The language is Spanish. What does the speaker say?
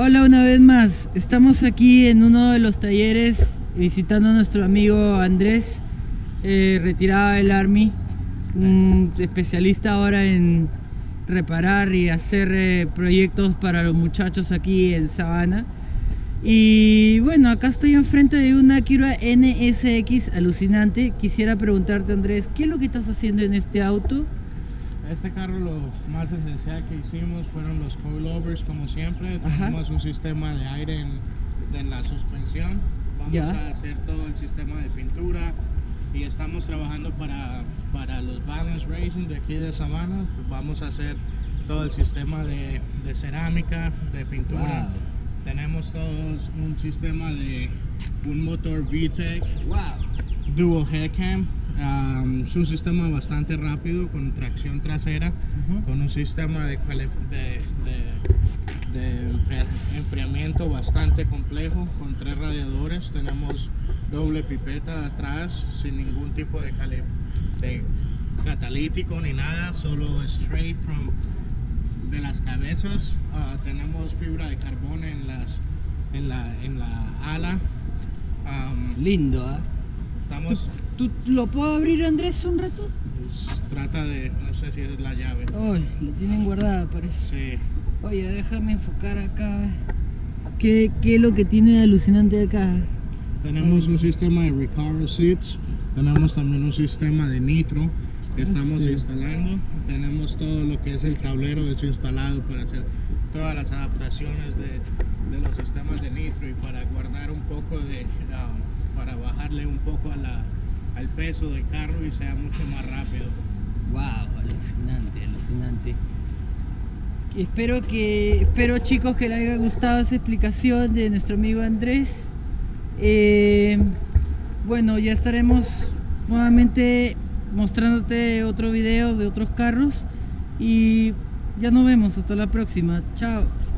Hola una vez más, estamos aquí en uno de los talleres visitando a nuestro amigo Andrés, retirado del Army, un especialista ahora en reparar y hacer proyectos para los muchachos aquí en Sabana. Y bueno, acá estoy enfrente de una Acura NSX alucinante. Quisiera preguntarte, Andrés, ¿qué es lo que estás haciendo en este auto? Este carro lo más esencial que hicimos fueron los coilovers, como siempre. Ajá. Tenemos un sistema de aire en la suspensión. Vamos a hacer todo el sistema de pintura y estamos trabajando para los Balance Racing de aquí de Sabana. Vamos a hacer todo el sistema de cerámica, de pintura. Wow. Tenemos todos un sistema de un motor VTEC. Wow. Dual Headcam. Es un sistema bastante rápido con tracción trasera, con un sistema de enfriamiento bastante complejo, con 3 radiadores. Tenemos doble pipeta atrás sin ningún tipo de catalítico ni nada, solo straight from de las cabezas. Tenemos fibra de carbón en la ala. Lindo, ¿eh? Estamos... ¿Tú lo puedo abrir, Andrés, un rato? Pues, trata de, no sé si es la llave. Ay, lo tienen guardada, parece. Sí. Oye, déjame enfocar acá. ¿Qué es lo que tiene de alucinante acá? Tenemos un sistema de Recaro Seats. Tenemos también un sistema de nitro que estamos instalando. Tenemos todo lo que es el tablero desinstalado para hacer todas las adaptaciones de los sistemas de nitro y para guardar un poco de... para bajarle un poco al peso del carro y sea mucho más rápido. Wow, alucinante, alucinante. Espero chicos que les haya gustado esa explicación de nuestro amigo Andrés. Bueno, ya estaremos nuevamente mostrándote otros videos de otros carros y ya nos vemos hasta la próxima. Chao.